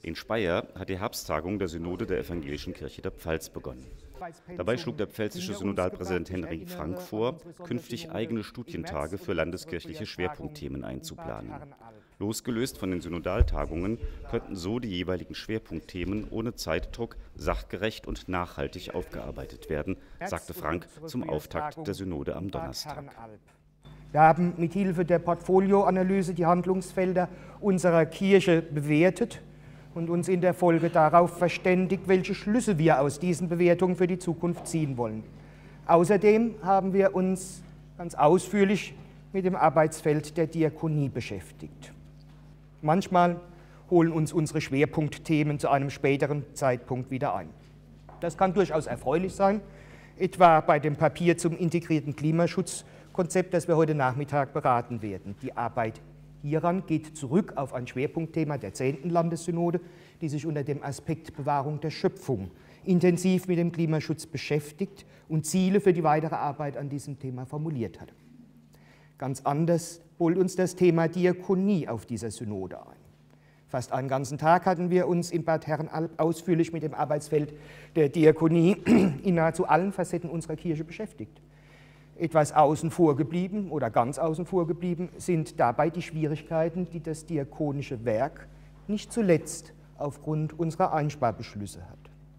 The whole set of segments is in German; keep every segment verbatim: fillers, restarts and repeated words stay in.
In Speyer hat die Herbsttagung der Synode der Evangelischen Kirche der Pfalz begonnen. Dabei schlug der pfälzische Synodalpräsident Henry Frank vor, künftig eigene Studientage für landeskirchliche Schwerpunktthemen einzuplanen. Losgelöst von den Synodaltagungen könnten so die jeweiligen Schwerpunktthemen ohne Zeitdruck sachgerecht und nachhaltig aufgearbeitet werden, sagte Frank zum Auftakt der Synode am Donnerstag. Wir haben mit Hilfe der Portfolioanalyse die Handlungsfelder unserer Kirche bewertet und uns in der Folge darauf verständigt, welche Schlüsse wir aus diesen Bewertungen für die Zukunft ziehen wollen. Außerdem haben wir uns ganz ausführlich mit dem Arbeitsfeld der Diakonie beschäftigt. Manchmal holen uns unsere Schwerpunktthemen zu einem späteren Zeitpunkt wieder ein. Das kann durchaus erfreulich sein, etwa bei dem Papier zum integrierten Klimaschutzkonzept, das wir heute Nachmittag beraten werden. Die Arbeit hieran geht zurück auf ein Schwerpunktthema der zehnten Landessynode, die sich unter dem Aspekt Bewahrung der Schöpfung intensiv mit dem Klimaschutz beschäftigt und Ziele für die weitere Arbeit an diesem Thema formuliert hat. Ganz anders holt uns das Thema Diakonie auf dieser Synode ein. Fast einen ganzen Tag hatten wir uns in Bad Herrenalb ausführlich mit dem Arbeitsfeld der Diakonie in nahezu allen Facetten unserer Kirche beschäftigt. Etwas außen vor geblieben oder ganz außen vor geblieben sind dabei die Schwierigkeiten, die das diakonische Werk nicht zuletzt aufgrund unserer Einsparbeschlüsse hat.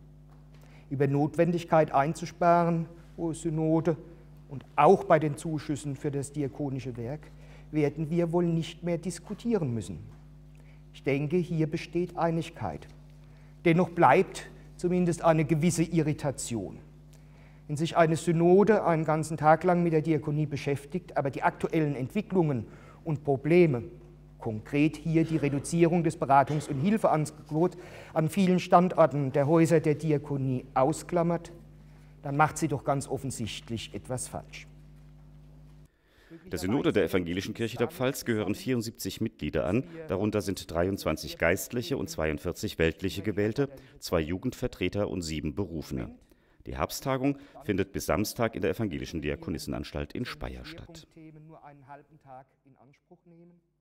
Über Notwendigkeit einzusparen, o Synode, und auch bei den Zuschüssen für das diakonische Werk werden wir wohl nicht mehr diskutieren müssen. Ich denke, hier besteht Einigkeit. Dennoch bleibt zumindest eine gewisse Irritation. Wenn sich eine Synode einen ganzen Tag lang mit der Diakonie beschäftigt, aber die aktuellen Entwicklungen und Probleme, konkret hier die Reduzierung des Beratungs- und Hilfeangebots an vielen Standorten der Häuser der Diakonie ausklammert, dann macht sie doch ganz offensichtlich etwas falsch. Der Synode der Evangelischen Kirche der Pfalz gehören vierundsiebzig Mitglieder an, darunter sind dreiundzwanzig geistliche und zweiundvierzig weltliche Gewählte, zwei Jugendvertreter und sieben Berufene. Die Herbsttagung findet bis Samstag in der Evangelischen Diakonissenanstalt in Speyer statt.